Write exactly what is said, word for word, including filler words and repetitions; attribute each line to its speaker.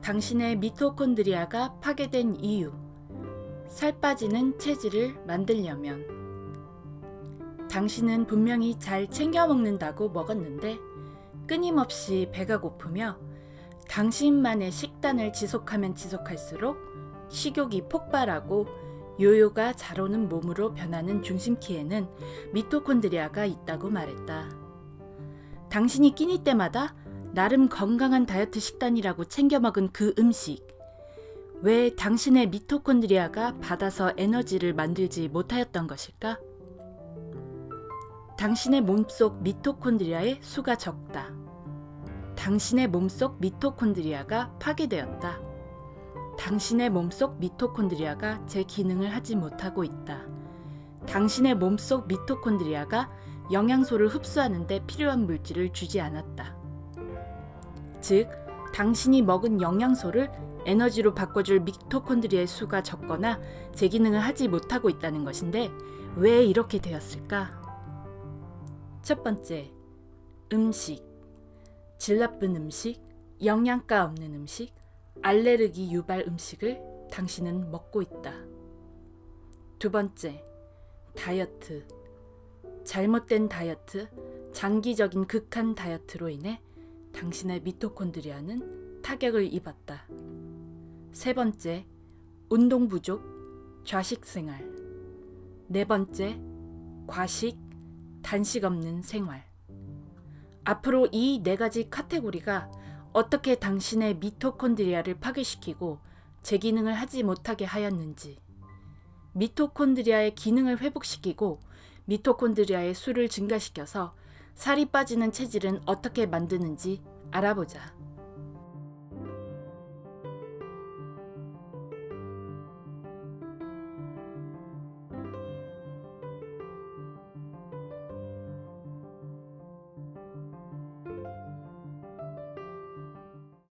Speaker 1: 당신의 미토콘드리아가 파괴된 이유. 살 빠지는 체질을 만들려면. 당신은 분명히 잘 챙겨 먹는다고 먹었는데 끊임없이 배가 고프며 당신만의 식단을 지속하면 지속할수록 식욕이 폭발하고 요요가 잘 오는 몸으로 변하는 중심키에는 미토콘드리아가 있다고 말했다. 당신이 끼니 때마다 나름 건강한 다이어트 식단이라고 챙겨 먹은 그 음식, 왜 당신의 미토콘드리아가 받아서 에너지를 만들지 못하였던 것일까? 당신의 몸속 미토콘드리아의 수가 적다. 당신의 몸속 미토콘드리아가 파괴되었다. 당신의 몸속 미토콘드리아가 제 기능을 하지 못하고 있다. 당신의 몸속 미토콘드리아가 영양소를 흡수하는 데 필요한 물질을 주지 않았다. 즉, 당신이 먹은 영양소를 에너지로 바꿔줄 미토콘드리아의 수가 적거나 제 기능을 하지 못하고 있다는 것인데 왜 이렇게 되었을까? 첫 번째, 음식. 질 나쁜 음식, 영양가 없는 음식, 알레르기 유발 음식을 당신은 먹고 있다. 두 번째, 다이어트. 잘못된 다이어트, 장기적인 극한 다이어트로 인해 당신의 미토콘드리아는 타격을 입었다. 세 번째, 운동 부족, 좌식 생활. 네 번째, 과식, 단식 없는 생활. 앞으로 이 네 가지 카테고리가 어떻게 당신의 미토콘드리아를 파괴시키고 제 기능을 하지 못하게 하였는지, 미토콘드리아의 기능을 회복시키고 미토콘드리아의 수를 증가시켜서 살이 빠지는 체질은 어떻게 만드는지 알아보자.